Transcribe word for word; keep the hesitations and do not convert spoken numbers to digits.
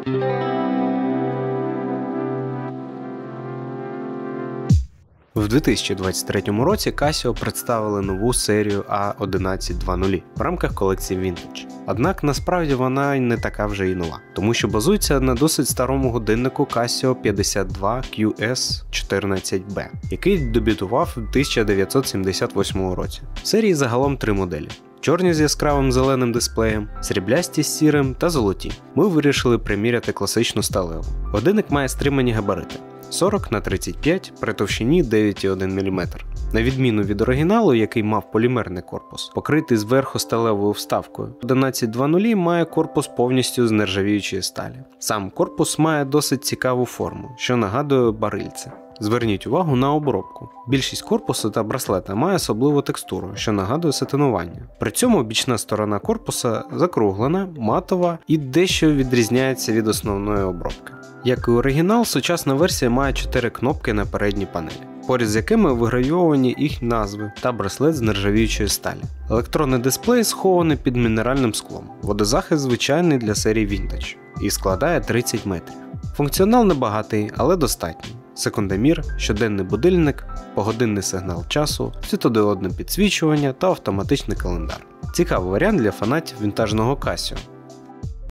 В дві тисячі двадцять третьому році Casio представили нову серію А одинадцять двадцять в рамках колекції Vintage. Однак насправді вона не така вже і нова, тому що базується на досить старому годиннику Casio п'ятдесят два Q S чотирнадцять B, який дебютував у тисяча дев'ятсот сімдесят восьмому році. В серії загалом три моделі. Чорні з яскравим зеленим дисплеєм, сріблясті з сірим та золоті. Ми вирішили приміряти класичну сталеву. Годинник має стримані габарити сорок на тридцять п'ять при товщині дев'ять цілих одна десята міліметра. На відміну від оригіналу, який мав полімерний корпус, покритий зверху сталевою вставкою, одинадцять двадцять має корпус повністю з нержавіючої сталі. Сам корпус має досить цікаву форму, що нагадує барильце. Зверніть увагу на обробку. Більшість корпусу та браслета має особливу текстуру, що нагадує сатинування. При цьому бічна сторона корпуса закруглена, матова і дещо відрізняється від основної обробки. Як і оригінал, сучасна версія має чотири кнопки на передній панелі, поряд з якими вигравійовані їх назви та браслет з нержавіючої сталі. Електронний дисплей схований під мінеральним склом. Водозахист звичайний для серії Vintage і складає тридцять метрів. Функціонал небагатий, але достатній. Секундомір, щоденний будильник, погодинний сигнал часу, світодіодне підсвічування та автоматичний календар. Цікавий варіант для фанатів вінтажного Casio.